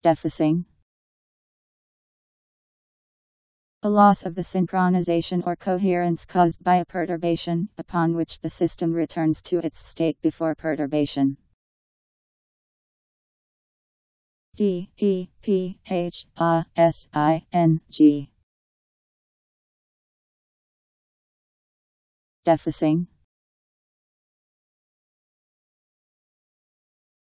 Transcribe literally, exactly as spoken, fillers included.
Dephasing. A loss of the synchronization or coherence caused by a perturbation, upon which the system returns to its state before perturbation. D E P H A S I N G. Dephasing.